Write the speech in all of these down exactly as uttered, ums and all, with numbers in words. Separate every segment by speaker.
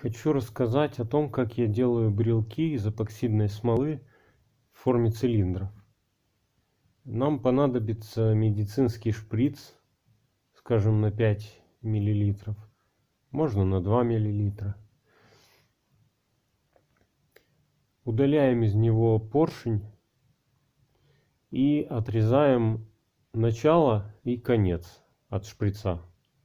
Speaker 1: Хочу рассказать о том, как я делаю брелки из эпоксидной смолы в форме цилиндров. Нам понадобится медицинский шприц, скажем, на пять миллилитров, можно на два миллилитра. Удаляем из него поршень и отрезаем начало и конец от шприца.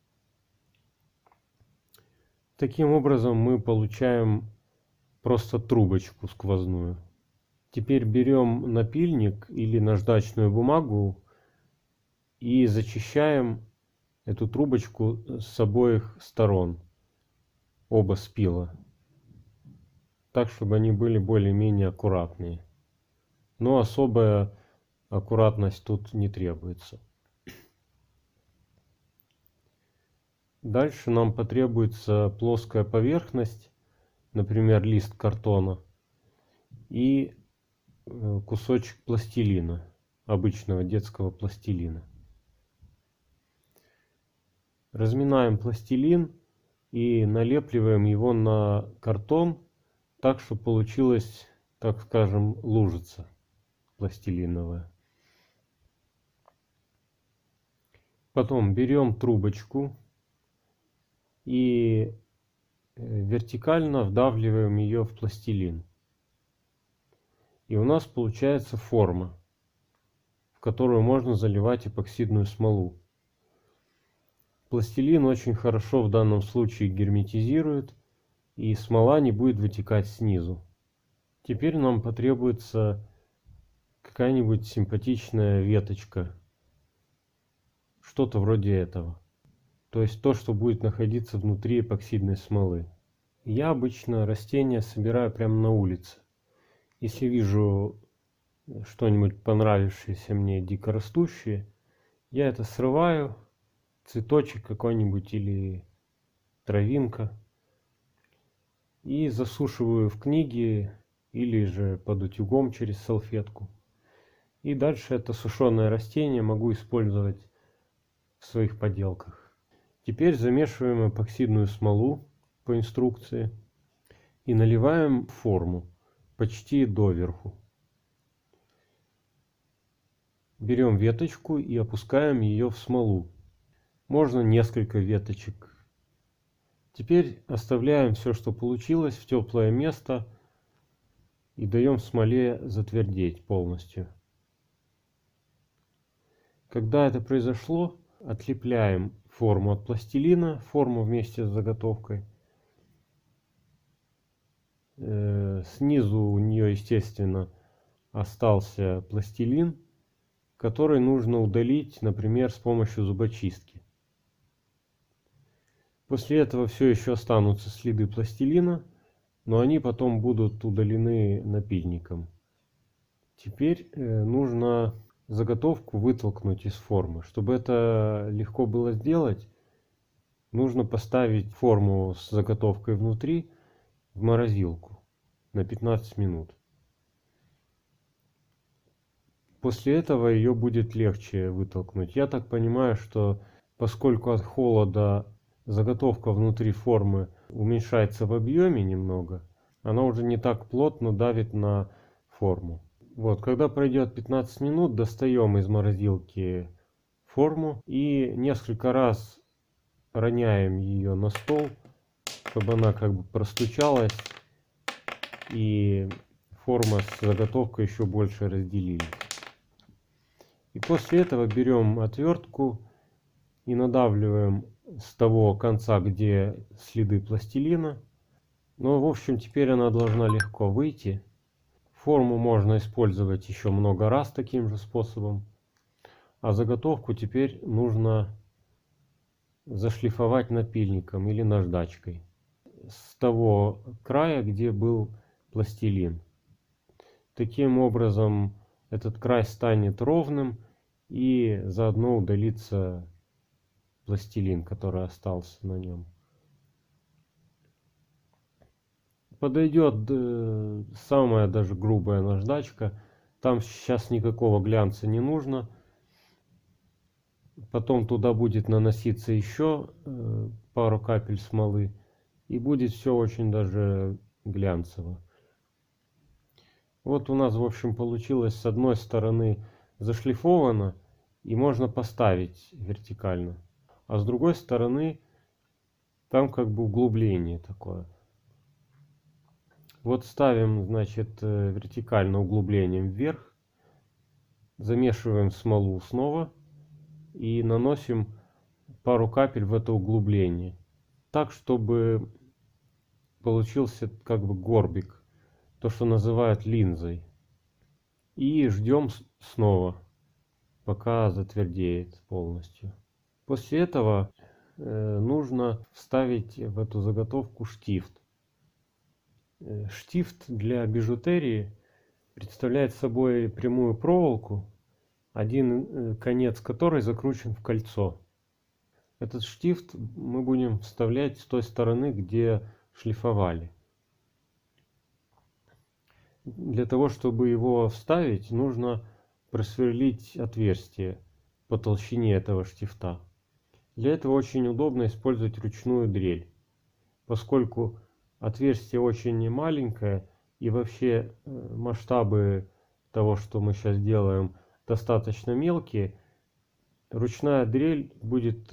Speaker 1: Таким образом мы получаем просто трубочку сквозную. Теперь берем напильник или наждачную бумагу и зачищаем эту трубочку с обоих сторон, оба спила, так, чтобы они были более-менее аккуратные. Но особая аккуратность тут не требуется. Дальше нам потребуется плоская поверхность, например, лист картона и кусочек пластилина, обычного детского пластилина. Разминаем пластилин и налепливаем его на картон так, чтобы получилась, так скажем, лужица пластилиновая. Потом берем трубочку и вертикально вдавливаем ее в пластилин. И у нас получается форма, в которую можно заливать эпоксидную смолу. Пластилин очень хорошо в данном случае герметизирует, и смола не будет вытекать снизу. Теперь нам потребуется какая-нибудь симпатичная веточка, что-то вроде этого. То есть то, что будет находиться внутри эпоксидной смолы. Я обычно растения собираю прямо на улице. Если вижу что-нибудь понравившееся мне дикорастущее, я это срываю, цветочек какой-нибудь или травинка, и засушиваю в книге или же под утюгом через салфетку. И дальше это сушеное растение могу использовать в своих поделках. Теперь замешиваем эпоксидную смолу по инструкции и наливаем форму почти доверху. Берем веточку и опускаем ее в смолу. Можно несколько веточек. Теперь оставляем все, что получилось, в теплое место и даем смоле затвердеть полностью. Когда это произошло, отлепляем форму от пластилина, форму вместе с заготовкой. Снизу у нее, естественно, остался пластилин, который нужно удалить, например, с помощью зубочистки. После этого все еще останутся следы пластилина, но они потом будут удалены напильником. Теперь нужно заготовку вытолкнуть из формы. Чтобы это легко было сделать, нужно поставить форму с заготовкой внутри в морозилку на пятнадцать минут. После этого ее будет легче вытолкнуть. Я так понимаю, что поскольку от холода заготовка внутри формы уменьшается в объеме немного, она уже не так плотно давит на форму. Вот, когда пройдет пятнадцать минут, достаем из морозилки форму и несколько раз роняем ее на стол, чтобы она как бы простучалась и форма с заготовкой еще больше разделились. И после этого берем отвертку и надавливаем с того конца, где следы пластилина. Но, в общем, теперь она должна легко выйти. Форму можно использовать еще много раз таким же способом. А заготовку теперь нужно зашлифовать напильником или наждачкой с того края, где был пластилин. Таким образом, этот край станет ровным и заодно удалится пластилин, который остался на нем. Подойдет самая даже грубая наждачка. Там сейчас никакого глянца не нужно. Потом туда будет наноситься еще пару капель смолы. И будет все очень даже глянцево. Вот у нас, в общем, получилось с одной стороны зашлифовано, и можно поставить вертикально. А с другой стороны, там как бы углубление такое. Вот ставим, значит, вертикально углублением вверх. Замешиваем смолу снова и наносим пару капель в это углубление. Так, чтобы получился как бы горбик. То, что называют линзой. И ждем снова, пока затвердеет полностью. После этого э, нужно вставить в эту заготовку штифт. Э, штифт для бижутерии представляет собой прямую проволоку, один конец которой закручен в кольцо. Этот штифт мы будем вставлять с той стороны, где шлифовали. Для того, чтобы его вставить, нужно просверлить отверстие по толщине этого штифта. Для этого очень удобно использовать ручную дрель, поскольку отверстие очень маленькое и вообще масштабы того, что мы сейчас делаем, достаточно мелкие. Ручная дрель будет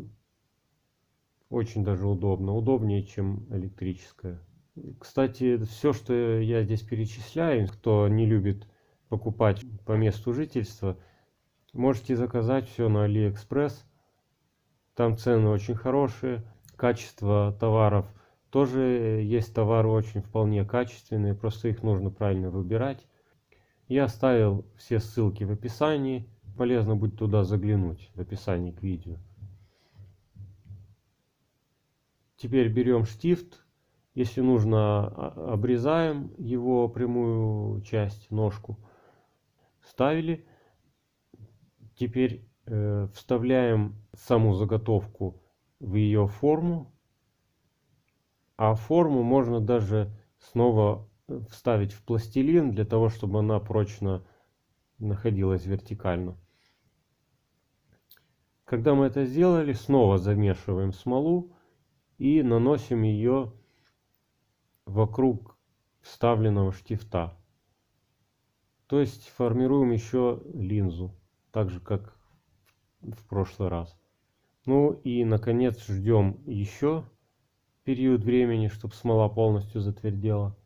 Speaker 1: очень даже удобно, удобнее, чем электрическая. Кстати, все, что я здесь перечисляю, кто не любит покупать по месту жительства, можете заказать все на Алиэкспресс. Там цены очень хорошие, качество товаров тоже есть, товары очень вполне качественные, просто их нужно правильно выбирать. Я оставил все ссылки в описании, полезно будет туда заглянуть, в описании к видео. Теперь берем штифт. Если нужно, обрезаем его прямую часть, ножку. Вставили. Теперь э, вставляем саму заготовку в ее форму. А форму можно даже снова вставить в пластилин, для того, чтобы она прочно находилась вертикально. Когда мы это сделали, снова замешиваем смолу и наносим ее вокруг вставленного штифта. То есть формируем еще линзу, так же как в прошлый раз. Ну и наконец ждем еще период времени, чтобы смола полностью затвердела.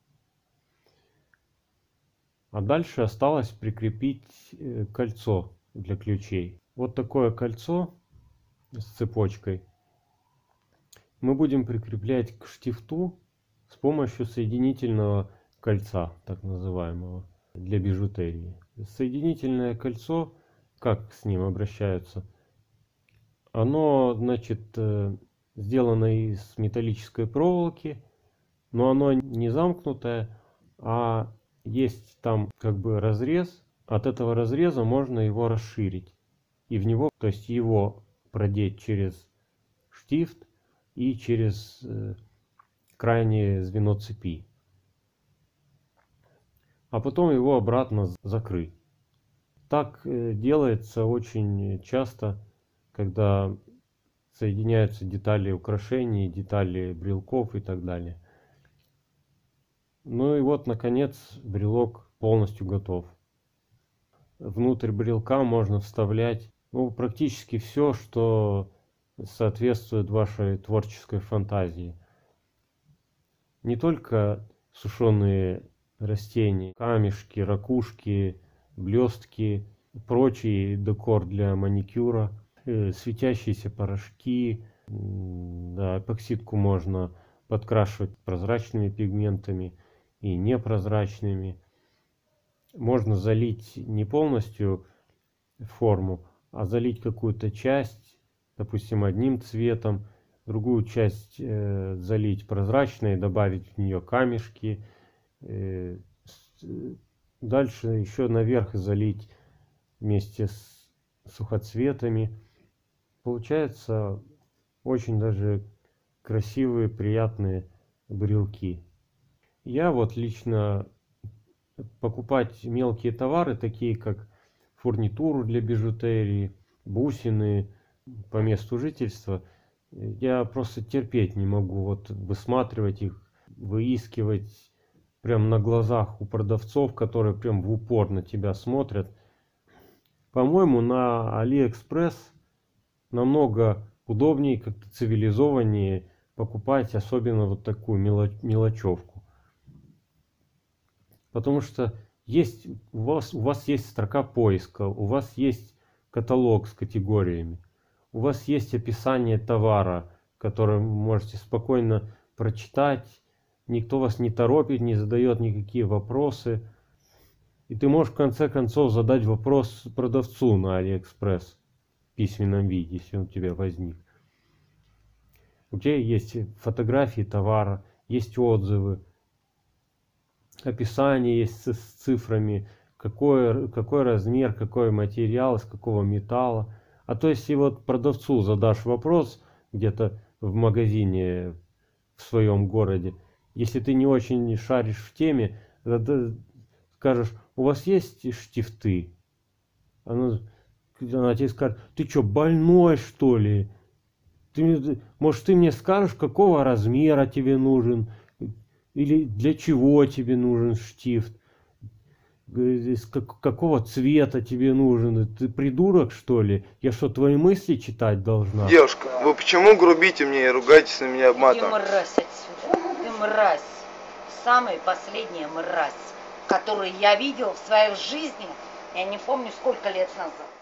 Speaker 1: А дальше осталось прикрепить кольцо для ключей. Вот такое кольцо с цепочкой мы будем прикреплять к штифту с помощью соединительного кольца, так называемого, для бижутерии. Соединительное кольцо, как с ним обращаются? Оно, значит, сделано из металлической проволоки, но оно не замкнутое, а есть там как бы разрез. От этого разреза можно его расширить. И в него, то есть его продеть через штифт и через крайнее звено цепи, а потом его обратно закрыть. Так делается очень часто, когда соединяются детали украшений, детали брелков и так далее. Ну и вот, наконец, брелок полностью готов. Внутрь брелка можно вставлять ну, практически все, что соответствует вашей творческой фантазии. Не только сушеные растения, камешки, ракушки, блестки, прочий декор для маникюра, светящиеся порошки. Да, эпоксидку можно подкрашивать прозрачными пигментами и непрозрачными. Можно залить не полностью форму, а залить какую-то часть, допустим, одним цветом, другую часть э, залить прозрачной, добавить в нее камешки. Э, дальше еще наверх залить вместе с сухоцветами. Получается очень даже красивые, приятные брелки. Я вот лично покупать мелкие товары, такие как фурнитуру для бижутерии, бусины по месту жительства, Я просто терпеть не могу вот высматривать их, выискивать прям на глазах у продавцов, которые прям в упор на тебя смотрят. По-моему, на Алиэкспресс намного удобнее, как-то цивилизованнее покупать, особенно вот такую мелочевку. Потому что есть у вас, у вас есть строка поиска, у вас есть каталог с категориями, у вас есть описание товара, которое вы можете спокойно прочитать, никто вас не торопит, не задает никакие вопросы. И ты можешь в конце концов задать вопрос продавцу на Алиэкспресс в письменном виде, если он у тебя возник. У тебя есть фотографии товара, есть отзывы, описание есть с, с цифрами, какой, какой размер, какой материал, из какого металла. А то если вот продавцу задашь вопрос где-то в магазине в своем городе, если ты не очень шаришь в теме, скажешь, у вас есть штифты? Она, она тебе скажет, ты что, больной что ли? Ты, может, ты мне скажешь, какого размера тебе нужен? Или для чего тебе нужен штифт? Из какого цвета тебе нужен? Ты придурок, что ли? Я что, твои мысли читать должна?
Speaker 2: Девушка, вы почему грубите мне и ругаетесь на меня матом?
Speaker 3: Ты мразь отсюда. Ты мразь. Самая последняя мразь, которую я видел в своей жизни, я не помню сколько лет назад.